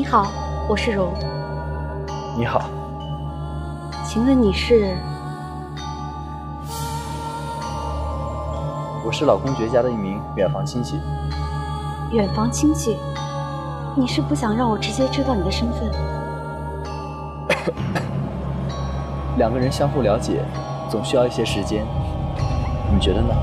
你好，我是荣。 你好， 请问你是？ 我是老公爵家的一名远房亲戚。 远房亲戚？你是不想让我直接知道你的身份？ 两个人相互了解，总需要一些时间，你觉得呢？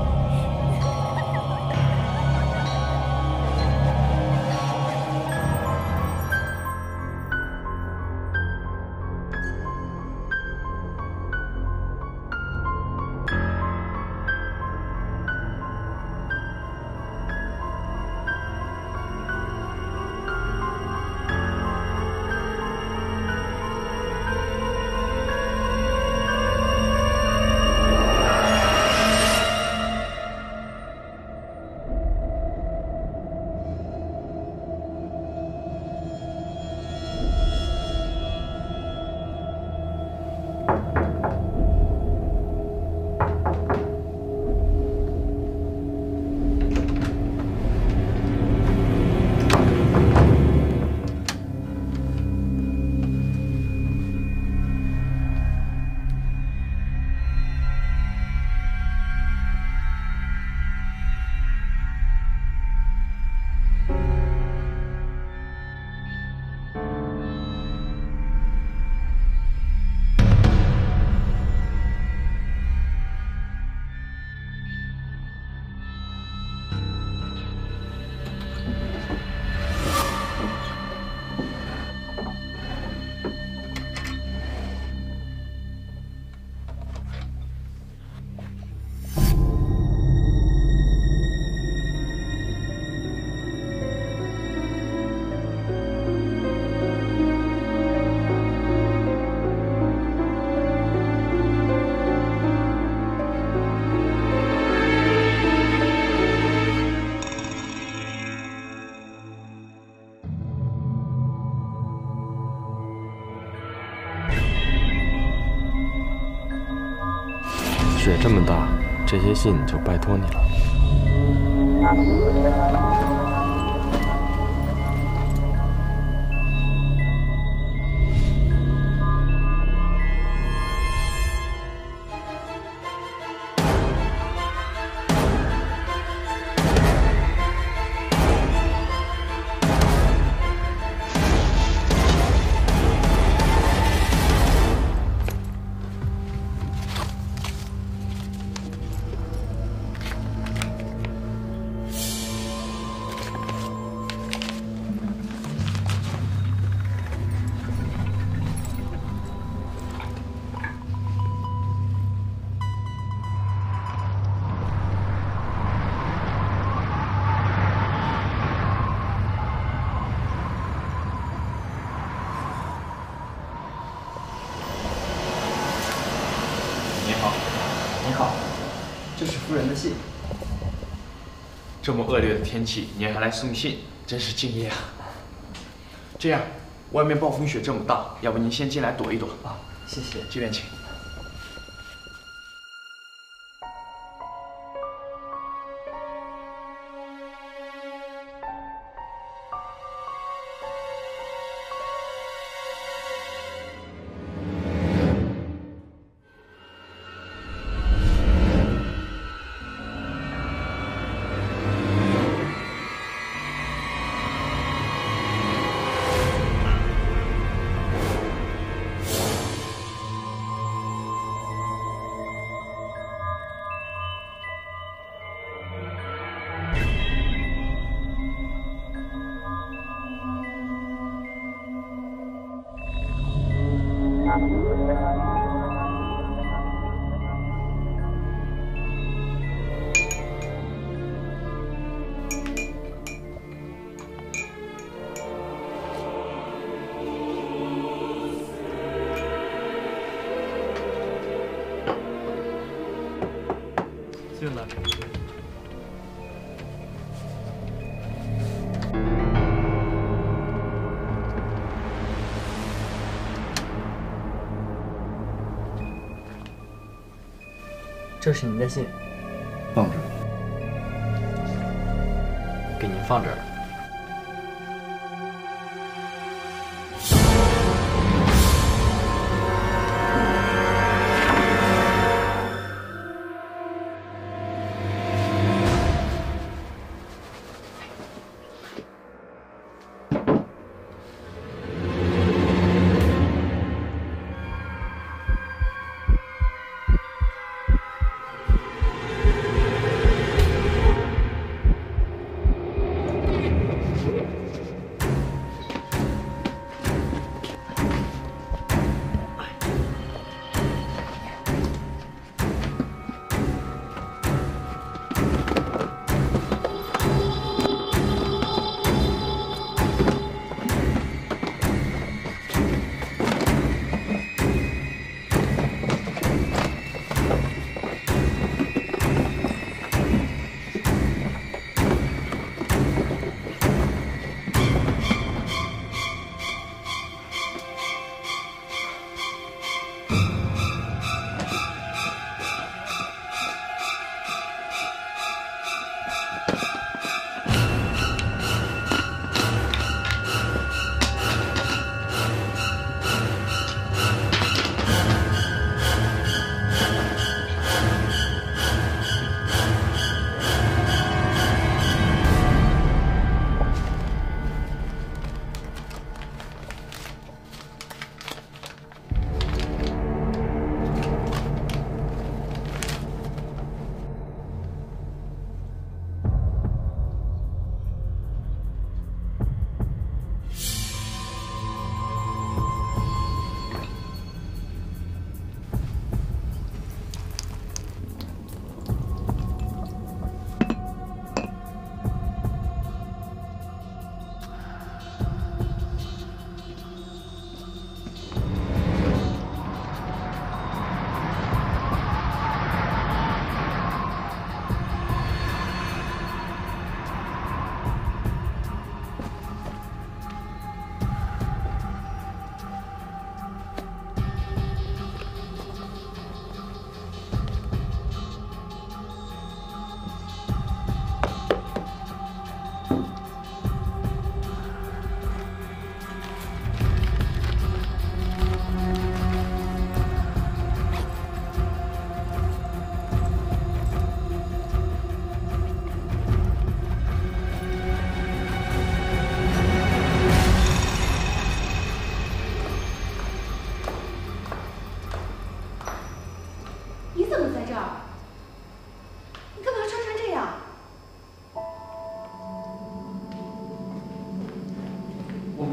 雪这么大，这些信就拜托你了。 你好，这是夫人的信。 这么恶劣的天气，你还来送信，真是敬业啊！这样，外面暴风雪这么大，要不您先进来躲一躲啊？ 谢谢， 这边请。 进来。这是您的信， 放这儿，给您放这儿。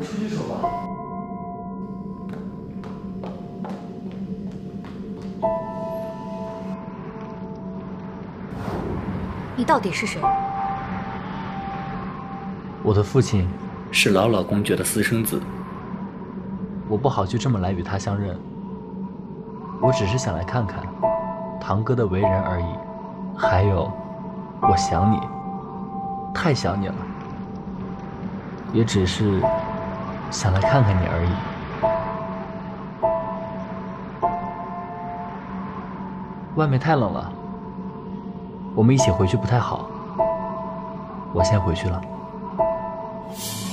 出去说吧。 你到底是谁？ 我的父亲是老老公爵的私生子， 我不好就这么来与他相认。我只是想来看看堂哥的为人而已。还有，我想你，太想你了。也只是想来看看你而已。外面太冷了，我们一起回去不太好。我先回去了。